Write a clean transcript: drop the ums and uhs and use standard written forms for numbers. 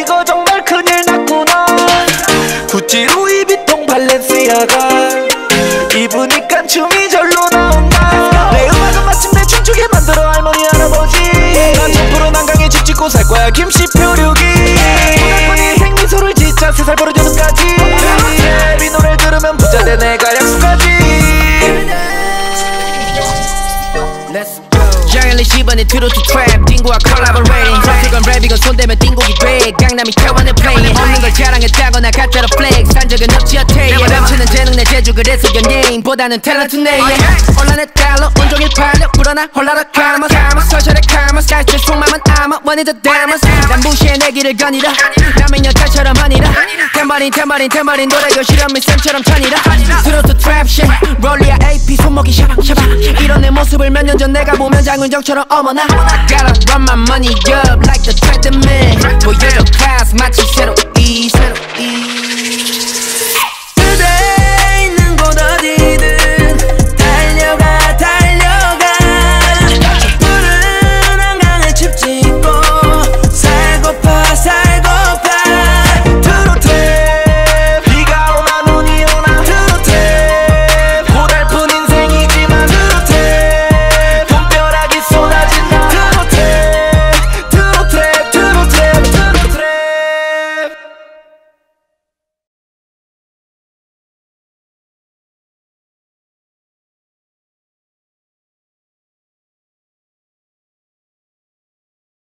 이거 정말 큰일 났구나. 구찌 루이비통 발렌시아가 입으니까 춤이 절로 나온다. 내 음악은 마침내 춤추게 만들어 할머니 할아버지. 난 1000% 난강에 집 짓고 살 거야 김씨 표류기. 오늘뿐인 생미소를 짓자 3살 버려주는까지. 이 노래 들으면 부자 돼 내가 약속하지. 장일리 10원의 트로트 트랩 띵구와 콜라보레이팅. 그건 랩이건 손대면 띵곡이 돼. 강남이 태원을 플레이. 없는 걸 자랑했다거나 가짜로 플렉스 한 적은 없지 어때. 넘치는 재능 내 재주 그래서 연예인보다는 탤런트 네임. 온라인 달러 온종일 팔려 불어나 홀라라 카마 서셜의 카마 스카이스 속마음은 아마 원인 더 데모스. 난 무시해 내 길을 거니라. 남의 여자처럼 하니라. 템버린 노래교 실험이 쌤처럼 천이라. 트로트 트랩 쉣 롤리아 AP 손목이 샤방샤방. 이런 내 모습을 몇 년 전 내가 보면 장은정처럼 어머나. Gotta run my money up like the treadmill. 보여줘